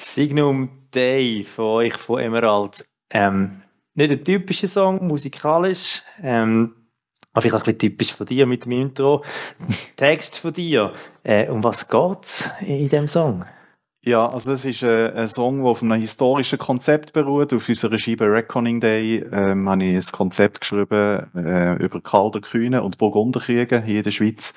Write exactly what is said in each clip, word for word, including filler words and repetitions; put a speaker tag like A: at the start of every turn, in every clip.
A: Signum Dei von euch, von Emerald. Ähm, nicht ein typischer Song, musikalisch, ähm, aber vielleicht auch ein bisschen typisch von dir mit dem Intro. Text von dir. Äh, um was geht es in diesem Song?
B: Ja, also das ist äh, ein Song, der auf einem historischen Konzept beruht. Auf unserer Scheibe Reckoning Day ähm, habe ich ein Konzept geschrieben äh, über Kalter Kühne und Burgunderkriege hier in der Schweiz.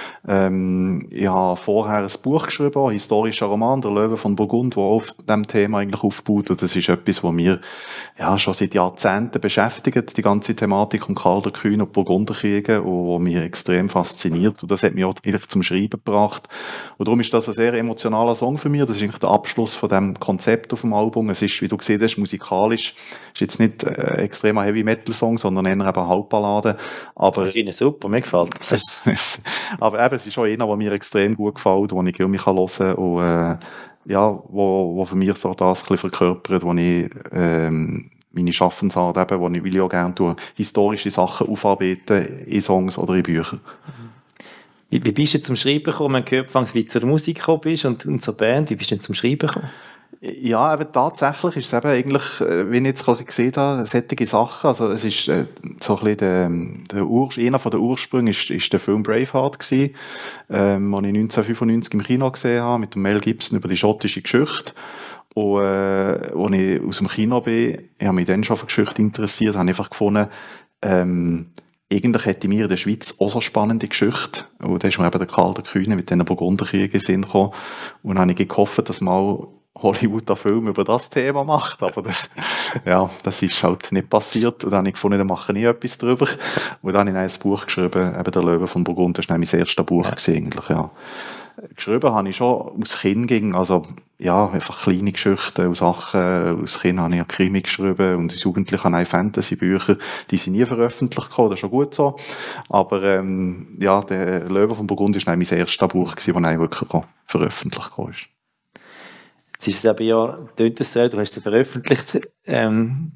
B: Ähm, ich habe vorher ein Buch geschrieben, ein historischer Roman, Der Löwe von Burgund, der auf diesem Thema eigentlich aufbaut. Und das ist etwas, was mir ja, schon seit Jahrzehnten beschäftigt, die ganze Thematik um Kalter Kühne und Burgunderkriege, und was mich extrem fasziniert. Und das hat mich auch eigentlich zum Schreiben gebracht. Und darum ist das ein sehr emotionaler Song für mich. Das ist eigentlich der Abschluss von dem Konzept auf dem Album. Es ist, wie du gesehen hast, musikalisch. Ist jetzt nicht äh, extremer Heavy-Metal-Song, sondern eher eben eine Halbballade. Aber
A: ich finde es super, mir gefällt das.
B: aber eben, es ist auch einer, der mir extrem gut gefällt, den ich irgendwie hören kann und äh, ja, wo, wo für mich so das ein bisschen verkörpert, wo ich ähm, meine Schaffensart eben, wo ich will ja gerne durch historische Sachen aufarbeiten, in Songs oder in Büchern.
A: Wie, wie bist du zum Schreiben gekommen? Man hört anfangs, wie du zur Musik gekommen bist und, und zur Band. Wie bist du denn zum Schreiben gekommen?
B: Ja, eben tatsächlich ist es eben eigentlich, äh, wie ich jetzt gerade gesehen habe, solche Sachen. Also es ist äh, so ein bisschen der, der Ur, einer von den Ursprüngen ist, ist der Film Braveheart gewesen, ähm, den ich neunzehnhundertfünfundneunzig im Kino gesehen habe, mit dem Mel Gibson über die schottische Geschichte. Und äh, als ich aus dem Kino bin, ich habe mich dann schon für Geschichte interessiert, habe einfach gefunden, ähm, eigentlich hätte mir in der Schweiz auch so spannende Geschichte. Und da ist mir eben der Karl der Kühne mit diesen Burgunderkriegen in den Sinn gekommen. Und dann habe ich gehofft, dass mal Hollywood einen Film über das Thema macht, aber das, ja, das ist halt nicht passiert. Und dann habe ich gefunden, dann mache ich etwas drüber. Und dann habe ich ein Buch geschrieben, eben «Der Löwe von Burgund», das war mein erstes Buch, ja. Eigentlich, ja. Geschrieben habe ich schon aus Kind ging, also, ja, einfach kleine Geschichten und Sachen. Aus Kind habe ich ja Krimi geschrieben und als Jugendliche habe ich Fantasy-Bücher, die sind nie veröffentlicht gekommen, das ist schon gut so. Aber, ähm, ja, «Der Löwe von Burgund» war mein erstes Buch, das eigentlich wirklich veröffentlicht ist.
A: Jetzt ist es aber ja, tönt es so, du hast es veröffentlicht, ähm,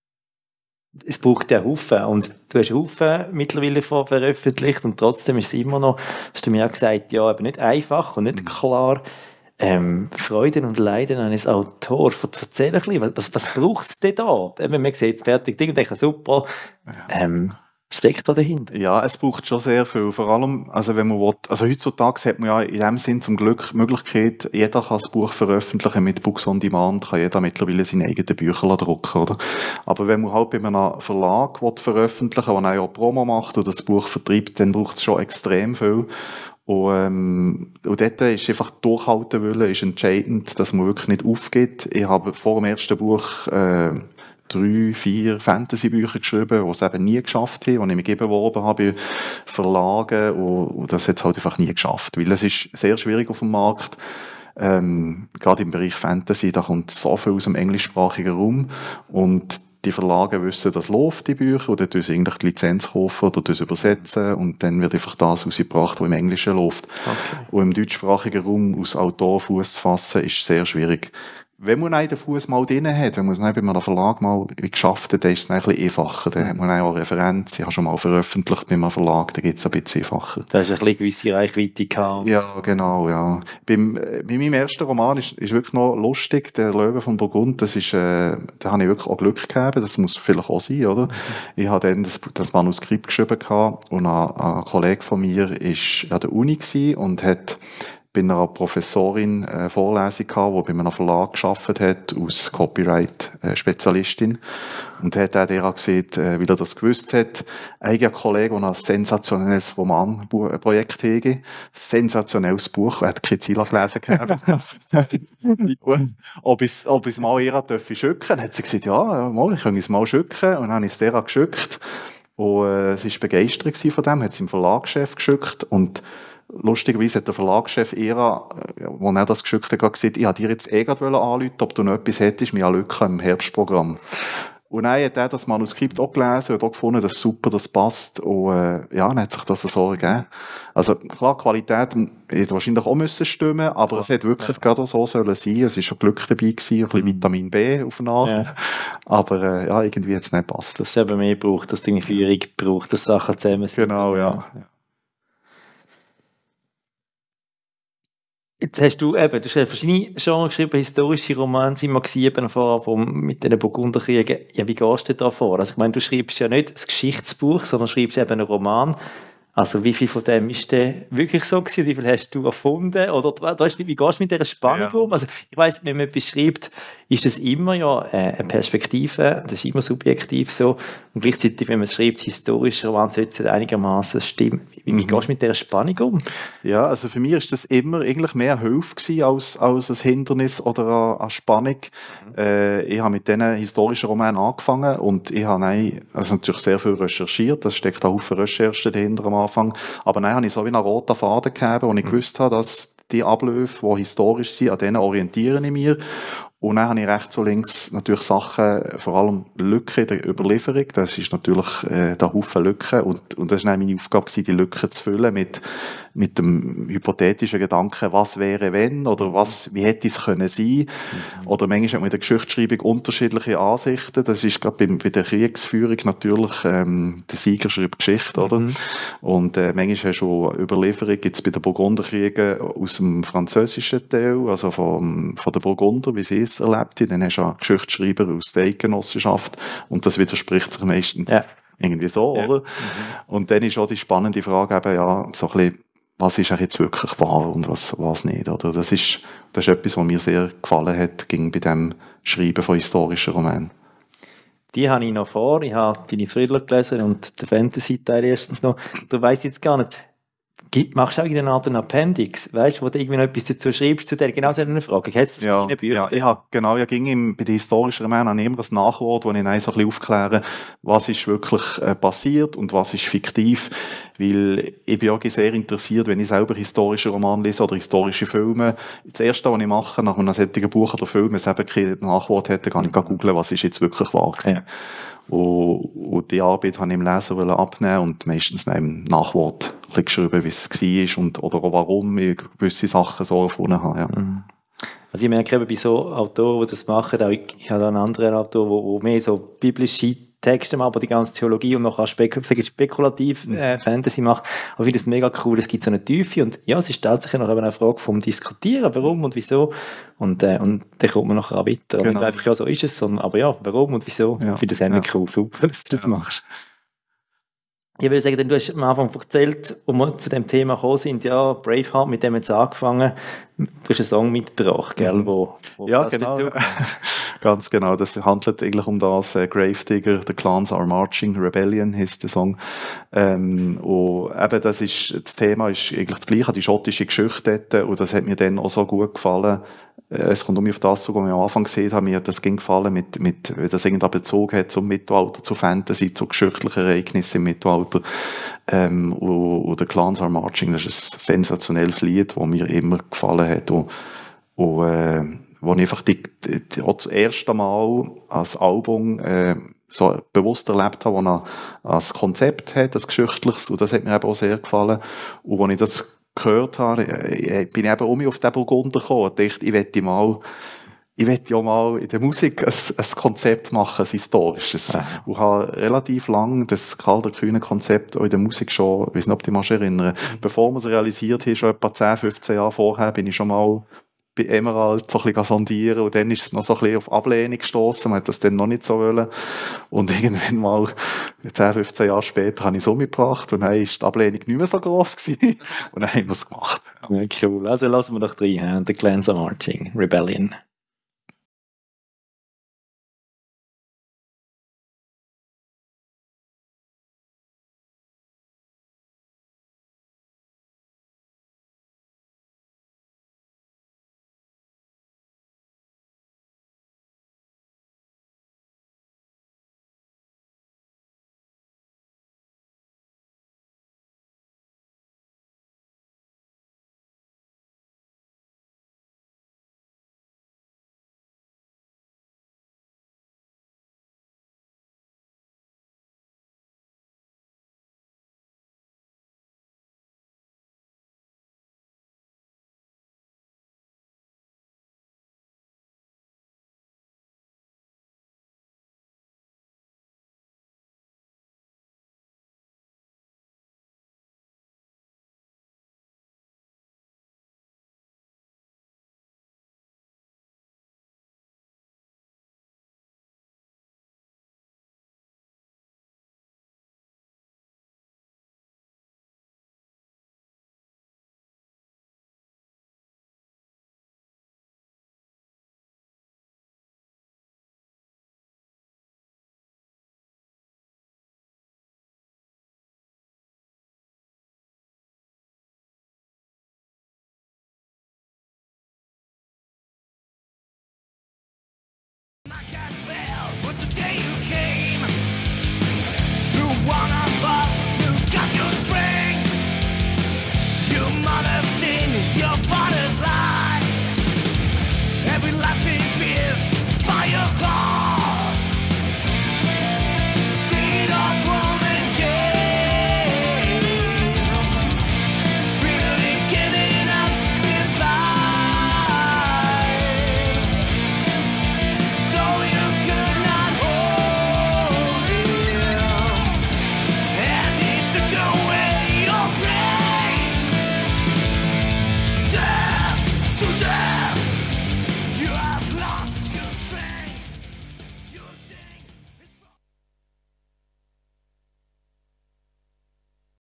A: es braucht ja Haufen und du hast Haufen mittlerweile veröffentlicht und trotzdem ist es immer noch, hast du mir auch gesagt, ja, aber nicht einfach und nicht klar. Ähm, Freuden und Leiden eines Autors. Erzähl ein bisschen, was, was braucht es denn da? Wenn man sieht, es fertig, Ding und denkt, super, ähm, steckt da dahinter?
B: Ja, es braucht schon sehr viel. Vor allem, also wenn man will, also heutzutage hat man ja in dem Sinn zum Glück die Möglichkeit, jeder kann das Buch veröffentlichen mit Books on Demand, kann jeder mittlerweile seine eigenen Bücher drucken, oder? Aber wenn man halt bei einem Verlag will veröffentlichen, der auch Promo macht oder das Buch vertreibt, dann braucht es schon extrem viel. Und, ähm, und dort ist einfach durchhalten wollen, ist entscheidend, dass man wirklich nicht aufgeht. Ich habe vor dem ersten Buch, äh, drei, vier Fantasy-Bücher geschrieben, die es eben nie geschafft haben, die ich mich beworben habe bei Verlagen, und, und das hat es halt einfach nie geschafft, weil es ist sehr schwierig auf dem Markt. Ähm, gerade im Bereich Fantasy, da kommt so viel aus dem englischsprachigen Raum und die Verlage wissen, das läuft, die Bücher, und dann tun sie eigentlich die Lizenz kaufen oder das übersetzen und dann wird einfach das rausgebracht, was im Englischen läuft. Okay. Und im deutschsprachigen Raum aus Autor Fuß zu fassen, ist sehr schwierig. Wenn man einen den Fuß mal drin hat, wenn man es nicht bei einem Verlag mal geschafft hat, dann ist es ein bisschen einfacher. Dann hat man auch eine Referenz. Ich habe schon mal veröffentlicht bei einem Verlag, dann geht es ein bisschen einfacher.
A: Da hast du ein bisschen gewisse Reichweite gehabt.
B: Ja, genau, ja. Beim, bei meinem ersten Roman ist, ist wirklich noch lustig, «Der Löwe von Burgund», das ist, äh, da habe ich wirklich auch Glück gehabt, das muss vielleicht auch sein, oder? Mhm. Ich habe dann das, das Manuskript geschrieben gehabt und ein, ein Kollege von mir war an der Uni gewesen und hat bei einer Professorin eine Vorlesung gehabt, die bei einem Verlag gearbeitet hat, als Copyright-Spezialistin. Und hat auch der gesagt, weil er das gewusst hat, ein Kollege, der ein sensationelles Romanprojekt hätte, ein sensationelles Buch, er hat keine Ziele gelesen gehabt. ob ich ob ich es mal ihr dürfen schicken. Dann hat sie gesagt, ja, mal, ich kann es mal schicken. Und dann habe ich es der geschickt. Und äh, sie war begeistert von dem, hat es im Verlagschef geschickt. Und lustigerweise hat der Verlagschef Era, wo er das geschickt hat, gesagt, ich wollte dir jetzt eh gerade anrufen, ob du noch etwas hättest, wir haben Lücke im Herbstprogramm. Und dann hat er das Manuskript auch gelesen und auch gefunden, das ist super, das passt. Und äh, ja, dann hat sich das so ergeben. Also klar, Qualität hätte wahrscheinlich auch müssen stimmen, aber ja, es hätte wirklich ja. gerade auch so sollen sein. Es war schon Glück dabei gewesen, ein bisschen Vitamin B auf eine Art. Ja. Aber äh, ja, irgendwie hat es nicht gepasst.
A: Das ist eben mehr braucht, dass die Führung braucht, dass Sachen zusammen sind.
B: Genau, ja. ja.
A: Jetzt hast du eben, du hast ja verschiedene Genres geschrieben, historische Romane sind wir gewesen, vorher vom, mit den Burgunderkriegen. Ja, wie gehst du da vor? Also ich meine, du schreibst ja nicht das Geschichtsbuch, sondern schreibst eben einen Roman. Also wie viel von dem ist denn wirklich so gewesen? Wie viel hast du erfunden? Oder du weißt, wie, wie gehst du mit dieser Spannung
B: Ja.
A: um? Also ich weiss, wenn man etwas schreibt, ist das immer ja äh, eine Perspektive, das ist immer subjektiv so. Und gleichzeitig, wenn man es schreibt, historischer Roman, sollte es einigermaßen stimmen. Wie, wie
B: Mhm.
A: gehst du mit dieser Spannung um?
B: Ja, also für mich ist das immer eigentlich mehr Hilfe gewesen als, als ein Hindernis oder eine, eine Spannung.
A: Mhm.
B: Äh, ich habe mit diesen historischen Romanen angefangen und ich habe nein, also natürlich sehr viel recherchiert, das steckt auch Haufen Recherche dahinter am Anfang, aber dann habe ich so wie einen roten Faden gegeben, wo ich
A: Mhm.
B: gewusst habe, dass die Abläufe, die historisch sind, an denen orientiere ich mich. Und dann habe ich rechts und links natürlich Sachen, vor allem Lücken in der Überlieferung. Das ist natürlich äh, der Haufen Lücken. Und, und das war dann meine Aufgabe, gewesen, die Lücken zu füllen mit, mit dem hypothetischen Gedanken, was wäre wenn oder was, wie hätte es können sein.
A: Mhm.
B: Oder manchmal hat man in der Geschichtsschreibung unterschiedliche Ansichten. Das ist gerade bei, bei der Kriegsführung natürlich, ähm, der Sieger schreibt Geschichte, oder?
A: Mhm.
B: Und äh, manchmal hast du auch Überlieferung, jetzt bei den Burgunderkriegen aus dem französischen Teil, also von, von den Burgunder, wie sie es erlebt haben. Dann hast du auch Geschichtsschreiber aus der Eidgenossenschaft und das widerspricht sich meistens
A: Ja.
B: irgendwie so,
A: Ja.
B: oder?
A: Mhm.
B: Und dann ist auch die spannende Frage eben, ja, so ein bisschen, was ist eigentlich jetzt wirklich wahr und was, was nicht, oder? Das ist, das ist etwas, was mir sehr gefallen hat, ging bei dem Schreiben von historischen Romanen.
A: Die habe ich noch vor. Ich habe deine Thriller gelesen und den Fantasy-Teil erstens noch. Du weißt jetzt gar nicht, gibt, machst du auch irgendeine Art einen Appendix, weißt du, wo du irgendwie noch etwas dazu schreibst, zu der genau so einer Frage? Hättest du das
B: Ja,
A: in deinen Büchern?
B: ja, ich habe, genau, ja, ging im, bei den historischen Romanen habe ich immer ein Nachwort, wo ich dann so ein bisschen aufkläre, was ist wirklich äh, passiert und was ist fiktiv, weil ich bin auch sehr interessiert, wenn ich selber historische Romane lese oder historische Filme. Das Erste, was ich mache, nach einem solchen Buch oder Film, wenn es eben kein Nachwort hätte, kann ich googeln, was ist jetzt wirklich wahr.
A: Ja.
B: Und, und die Arbeit habe ich dem Leser abnehmen und meistens dann im Nachwort ein bisschen geschrieben, wie es war und, oder auch warum ich gewisse Sachen so erfunden habe. Ja.
A: Mhm. Also ich merke eben bei so Autoren, die das machen, auch ich, ich habe einen anderen Autor, wo, wo mehr so biblische Texte machen, aber die ganze Theologie und nachher spekul spekulativ äh, Fantasy macht. Aber ich finde das mega cool, es gibt so eine Tiefe und ja, es ist tatsächlich noch eben eine Frage vom Diskutieren, warum und wieso und, äh, und dann kommt man nachher auch weiter. Und
B: Genau.
A: nicht einfach, ja, so ist es, sondern aber ja, warum und wieso.
B: Ja.
A: Ich finde das eigentlich
B: Ja.
A: cool, super, dass du das
B: Ja.
A: machst. Ich würde sagen, denn du hast am Anfang erzählt, wo wir zu dem Thema gekommen sind, ja, Braveheart, mit dem jetzt angefangen. Du hast einen Song mitgebracht, gell,
B: Mhm.
A: wo, wo
B: Ja,
A: das
B: genau.
A: Bezug nimmt.
B: Ganz genau. Das handelt eigentlich um das äh, Gravedigger, The Clans Are Marching, Rebellion heisst der Song. Ähm, und eben das ist, das Thema ist eigentlich das gleiche, die schottische Geschichte dort, und das hat mir dann auch so gut gefallen. Äh, es kommt um mich auf das zu, was ich am Anfang gesehen habe, mir hat das ging gefallen, mit, mit, wie das irgendeinen Bezug hat zum Mittelalter, zu Fantasy, zu geschichtlichen Ereignissen im Mittelalter. Ähm, und, und The Clans Are Marching, das ist ein sensationelles Lied, das mir immer gefallen hat. Und, und äh, wo ich einfach die, die, die, auch das erste Mal als Album äh, so bewusst erlebt habe, wo er ein Konzept hat, ein geschichtliches, und das hat mir eben auch sehr gefallen. Und als ich das gehört habe, äh, bin ich eben um mich auf den Burgunder gekommen und dachte, ich möchte mal, ich möchte ja mal in der Musik ein, ein Konzept machen, ein historisches.
A: Aha.
B: Und habe relativ lang das Karl der Kühne Konzept auch in der Musik schon, ich weiß nicht, ob du dich mal erinnern, bevor man es realisiert hat, schon etwa zehn, fünfzehn Jahre vorher, bin ich schon mal bei Emerald so ein bisschen sondieren und dann ist es noch so ein bisschen auf Ablehnung gestossen. Man hat das dann noch nicht so wollen. Und irgendwann mal, zehn, fünfzehn Jahre später, habe ich es umgebracht und dann ist die Ablehnung nicht mehr so gross gewesen. Und dann haben wir es gemacht.
A: Ja, cool. Also lassen wir doch rein, The Clans Are Marching, Rebellion.
C: Say you care.